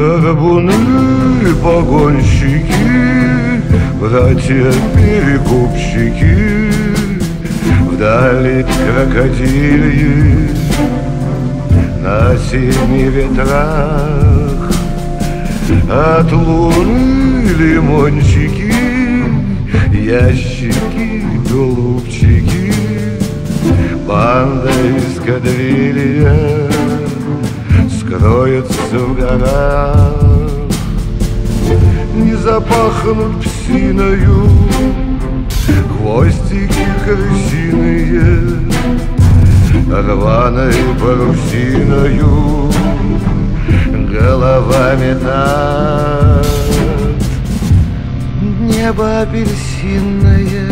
Горбуны, погонщики, братья-перекупщики, вдали крокодильи на семи ветрах. От луны лимончики, ящики, голубчики, банда эскадрилья скроется в горах. Не запахнут псиною хвостики крысиные, рваной парусиною голова метат. Небо апельсинное,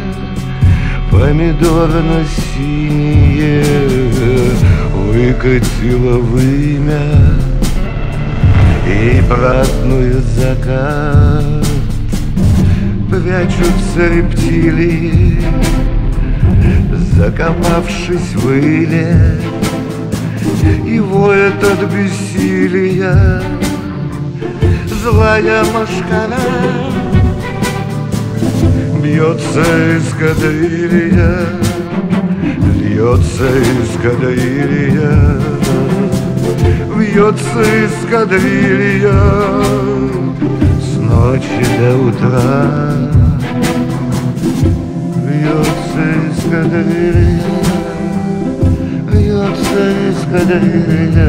помидорно-синее выкатило вымя и празднует закат. Прячутся рептилии, закопавшись в иле, и воет от бессилия злая мошкара. Бьется эскадрилья, льется эскадрилья, вьется эскадрилья с ночи до утра. Вьется эскадрилья, вьется эскадрилья.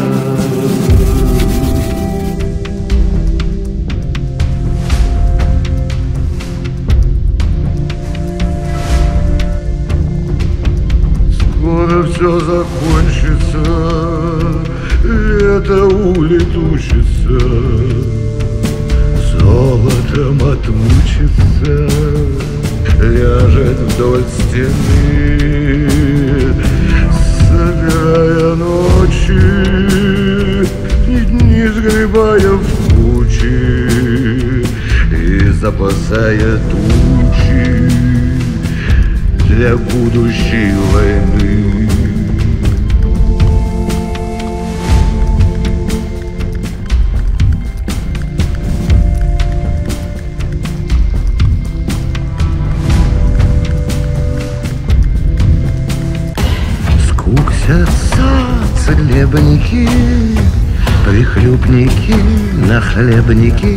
Скоро все закончится, лето улетучится, золотом отмучится, ляжет вдоль стены, собирая ночи и дни, сгребая в кучи и запасая тучи для будущей войны. Скуксятся хлебники, прихлюбники, нахлебники,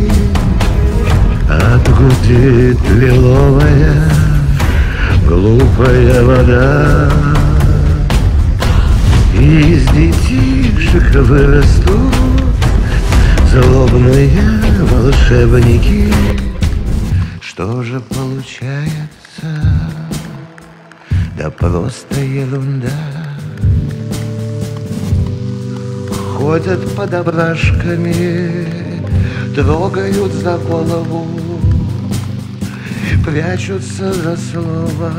отгудит лиловая глупая вода. Из детишек вырастут злобные волшебники. Что же получается? Да просто ерунда. Ходят под ображками, трогают за голову, прячутся за слова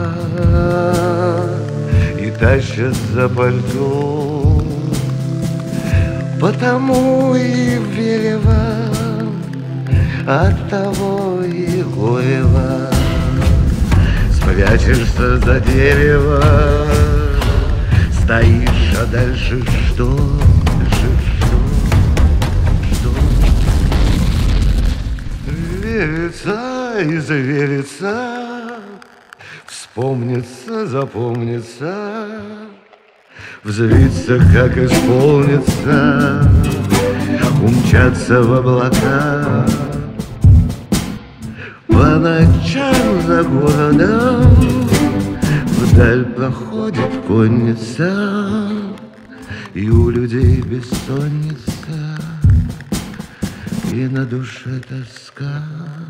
и тащат за пальто. Потому и верево, оттого и горево. Спрячешься за дерево, стоишь, а дальше что? Верится и заверится, вспомнится, запомнится, взвиться, как исполнится, умчаться в облака. По ночам за городом вдаль проходит конница, и у людей бессонница, и на душе тоска.